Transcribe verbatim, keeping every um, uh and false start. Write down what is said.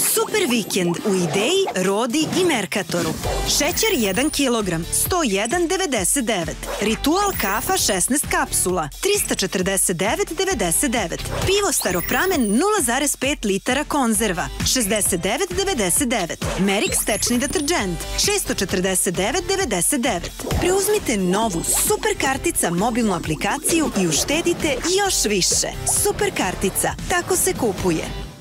Super vikend u Ideji, Rodi i Merkatoru. Šećer jedan kilogram, sto jedan devedeset devet. Ritual kafa šesnaest kapsula, trista četrdeset devet devedeset devet. Pivo Staropramen nula zarez pet litara konzerva, šezdeset devet devedeset devet. Merix tečni deterđent, šesto četrdeset devet devedeset devet. Preuzmite novu Super kartica mobilnu aplikaciju i uštedite još više. Super kartica, tako se kupuje.